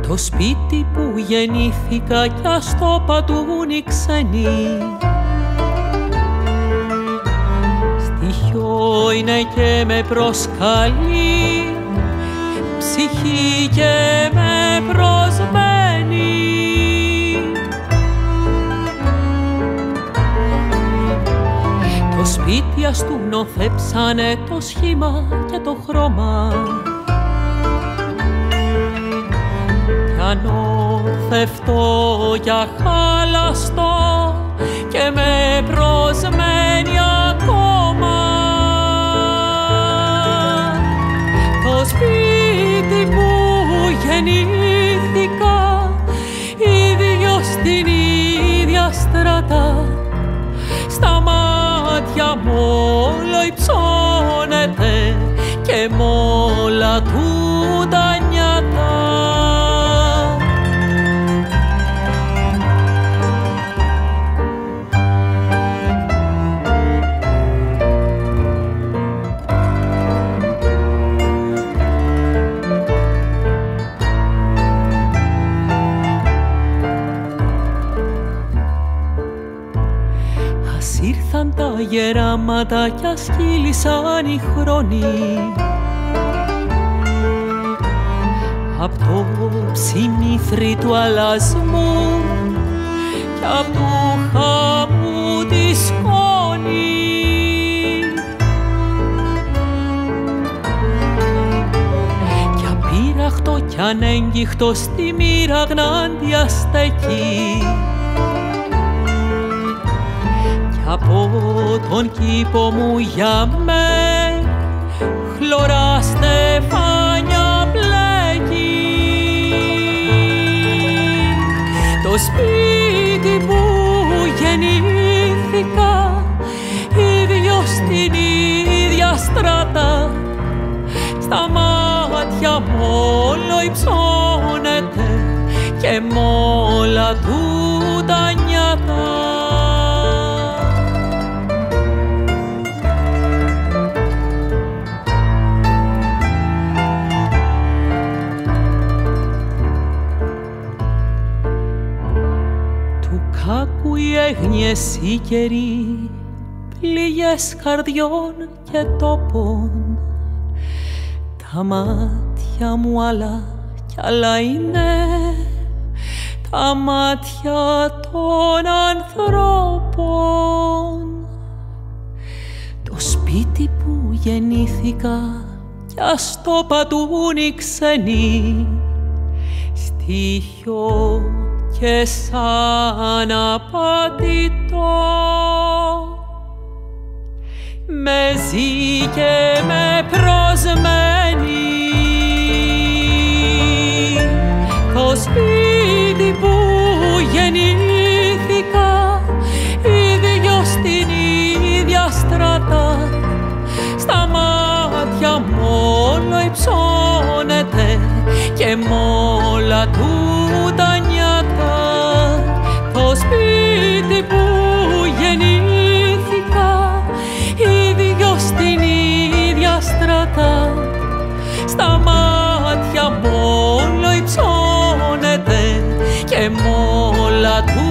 Το σπίτι που γεννήθηκα κι ας το πατούν οι ξένοι, στοιχείο είναι και με προσκαλεί, ψυχή και με προσμένει. Το σπίτι ας του νοθέψανε το σχήμα και το χρώμα, κι ανώθευτο για χάλαστο και με προσμένει ακόμα. Το σπίτι που γεννήθηκα, ίδιο στην ίδια στράτα, στα μάτια μου όλο υψώνεται και μ' όλα του τα νιάτα. Ήρθαν τα γεράματα κι ας κύλησαν οι χρόνοι, απ' το ψιμίθρι του αλασμού κι απ' του χαμού τη σκόνη. Κι απείραχτο κι ανέγγιχτο στη μοίρα γνάντια στέκει, από τον κήπο μου για με χλωρά στεφάνια πλέκει. Το σπίτι που γεννήθηκα, ίδιο στην ίδια στράτα, στα μάτια μου όλο υψώνεται και μ' όλα του τα νιάτα. Κάκου οι έγνοιες οι καιροί, πληγές καρδιών και τόπων. Τα μάτια μου άλλα κι άλλα είναι, τα μάτια των ανθρώπων. Το σπίτι που γεννήθηκα κι ας το πατούν οι ξένοι, στοιχείο και σαν απατητό, με ζει και με προσμένει. Το σπίτι που γεννήθηκα, ίδιο στην ίδια στράτα, στα μάτια μου όλο υψώνεται και μ' όλα του τα νιάτα. Το σπίτι που γεννήθηκα, ίδιο στην ίδια στράτα, στα μάτια μου όλο υψώνεται και μ' όλα του